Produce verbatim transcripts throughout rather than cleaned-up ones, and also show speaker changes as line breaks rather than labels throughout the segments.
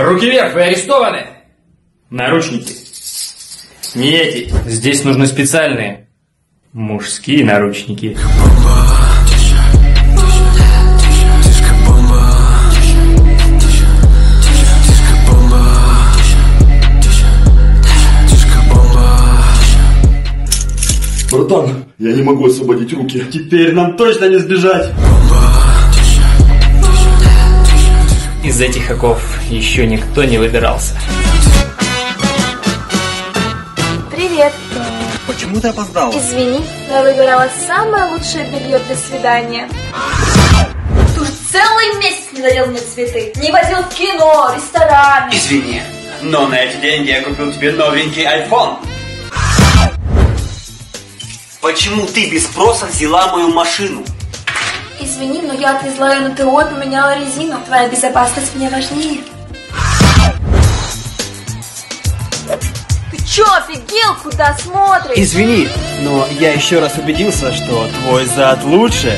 Руки вверх, вы арестованы! Наручники. Не эти. Здесь нужны специальные мужские наручники.
Братан, я не могу освободить руки. Теперь нам точно не сбежать.
Из этих оков еще никто не выбирался.
Привет.
Почему ты опоздал?
Извини, но я выбирала самое лучшее белье для свидания. Ты уже целый месяц не дарил мне цветы. Не водил в кино, рестораны.
Извини, но на эти деньги я купил тебе новенький айфон. Почему ты без спроса взяла мою машину?
Извини, но я отвезла ее на ТО и поменяла резину. Твоя безопасность мне важнее. Ты чё, офигел? Куда смотришь?
Извини, но я еще раз убедился, что твой зад лучше.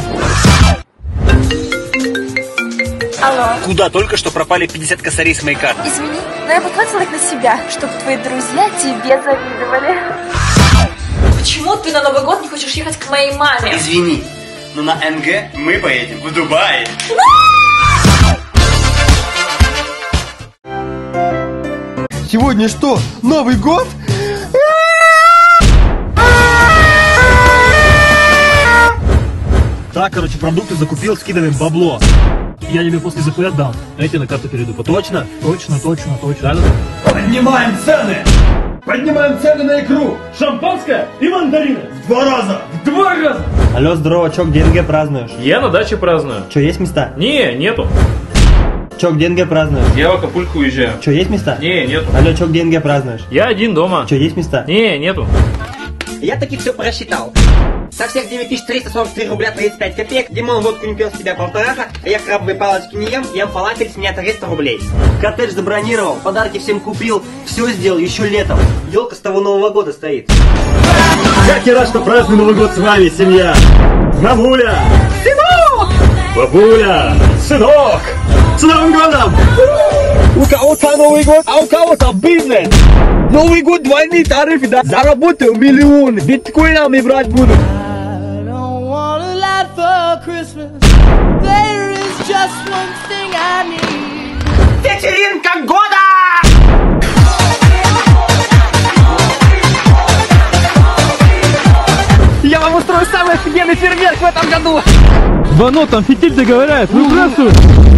Алло.
Куда только что пропали пятьдесят косарей с моей карты?
Извини, но я потратила их на себя, чтобы твои друзья тебе завидовали. Почему ты на Новый год не хочешь ехать к моей маме?
Извини, но на МГ мы поедем в Дубай.
Сегодня что, Новый год?
Так, короче, продукты закупил, скидываем бабло. Я тебе после ЗП отдам. А я тебе на карту перейду. Точно? Точно, точно, точно.
Поднимаем цены! Поднимаем цены на икру!
Шампанское и мандарины.
В два раза!
В два раза!
Алло, здорово, чё, где НГ празднуешь?
Я на даче праздную.
Чё, есть места?
Не, нету.
Чё, где НГ празднуешь?
Я в Акапулько уезжаю.
Чё, есть места?
Не, нету.
Алло, чё, где НГ празднуешь?
Я один дома.
Чё, есть места?
Не, нету.
Я таки все просчитал. Со всех девять тысяч триста сорок три рубля тридцать пять копеек Димон водку не пил с тебя полтора, а я крабовые палочки не ем, ем фалафель с меня триста рублей.
Коттедж забронировал, подарки всем купил, все сделал еще летом. Елка с того Нового года стоит.
Как я рад, что праздную Новый год с вами, семья! Мамуля! Сынок! Бабуля! Сынок! С Новым годом!
У кого-то Новый год, а у кого-то бизнес. Новый год, двойные тарифы, да? Заработаю миллионы, биткоинами брать буду. Вечеринка года! Я вам устрою самый офигенный фейерверк в этом году!
Вано, там фитиль догорает, выбрасывай!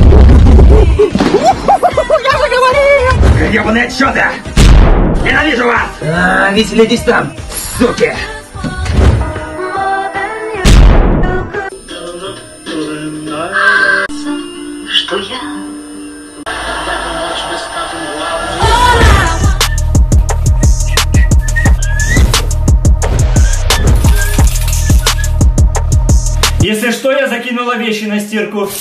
Я же говорил!
Ебаные отчеты! Ненавижу вас!
А, веселитесь там, суки!
Что я?
Если что, я закинула вещи на стирку.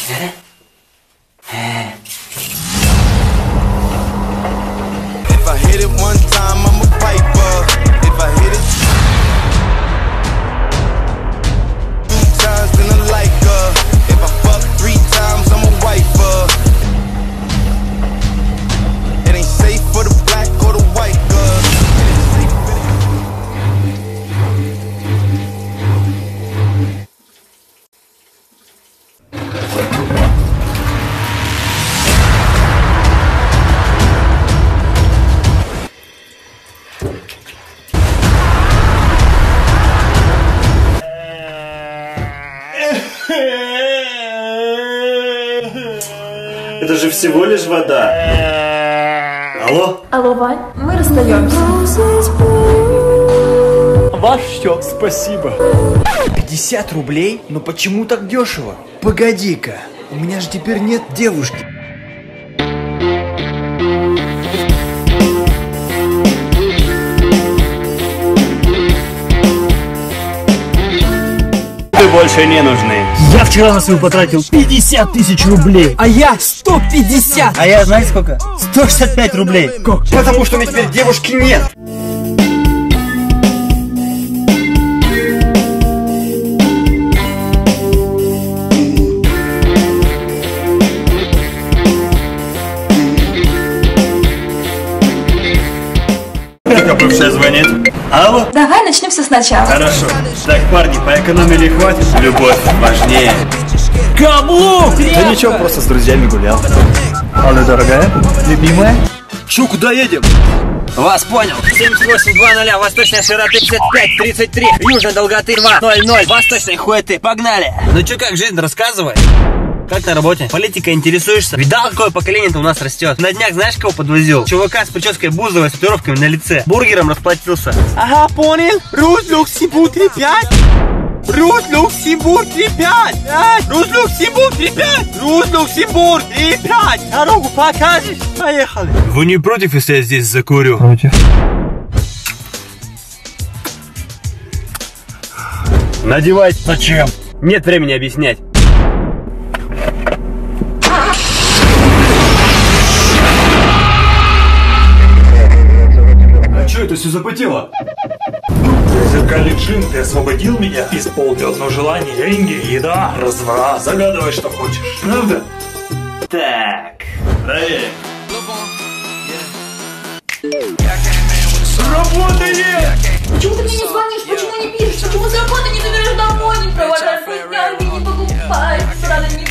Это же всего лишь вода. Алло?
Алло, Вань, мы расстаемся.
Ваш счет, спасибо. пятьдесят рублей? Но почему так дешево? Погоди-ка, у меня же теперь нет девушки.
Больше не нужны.
Я вчера на свою потратил пятьдесят тысяч рублей.
А я сто пятьдесят!
А я, знаете сколько? сто шестьдесят пять рублей.
Как?
Потому что у меня теперь девушки нет.
Алло?
Давай начнем все сначала.
Хорошо. Так, парни, поэкономили хватит. Любовь важнее. Каблук!
Да ничего, просто с друзьями гулял. Алло, дорогая, любимая.
Шо, куда едем?
Вас понял. семьдесят восемь два ноль, восточная широты пятьдесят пять тридцать три, южной долготы два ноль ноль, восточной хуеты. Погнали. Ну чё, как жизнь, рассказывай. Как на работе? Политикой интересуешься? Видал, какое поколение-то у нас растет? На днях знаешь, кого подвозил? Чувака с прической Бузовой, с татуировками на лице. Бургером расплатился. Ага, понял. Рус, Люксембург, три пять. Рус, Люксембург, три пять. Рус, Люксембург, три пять. Рус, Люксембург, три пять. Дорогу покажешь? Поехали.
Вы не против, если я здесь закурю?
Против.
Надевать.
Зачем?
Нет времени объяснять.
Что это все запотело? Зеркальный джин, ты освободил меня? Исполнил одно желание. Деньги, еда, разврат. Загадывай, что хочешь. Правда?
Так. Проверим.
Работает!
Почему ты мне не звонишь? Почему не пишешь? Почему с работы не заберешь домой? Не провожаешь вкусняшки, не покупаешь, правда не...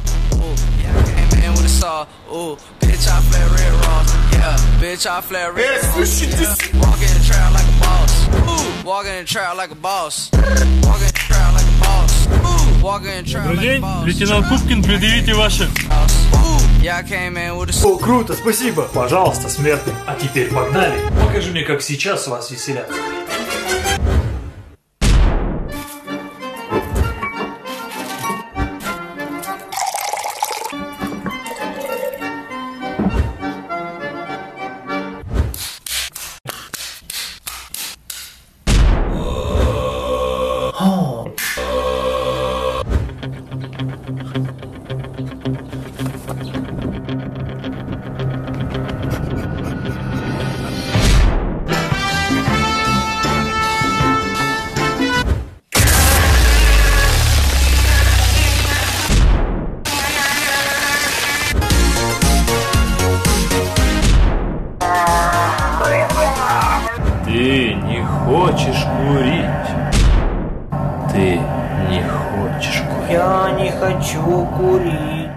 Добрый день, лейтенант Пупкин, предъявите ваши.
О, круто, спасибо. Пожалуйста, смертный. А теперь погнали. Покажи мне, как сейчас вас веселят.
Ты не хочешь курить. Ты не хочешь курить.
Я не хочу курить.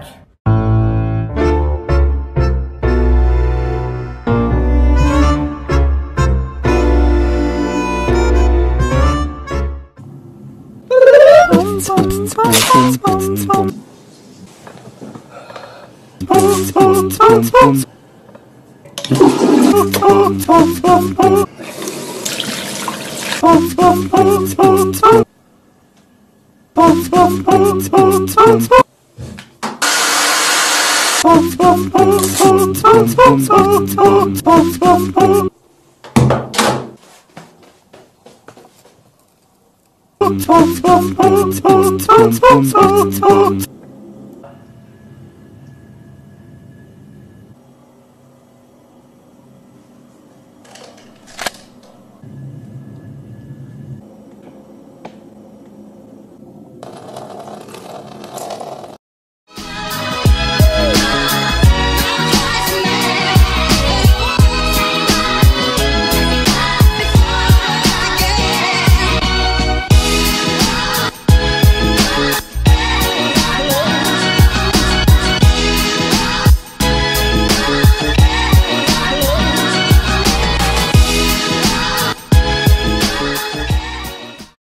Bum, bum, bum, bum, bum, bum, bum, bum.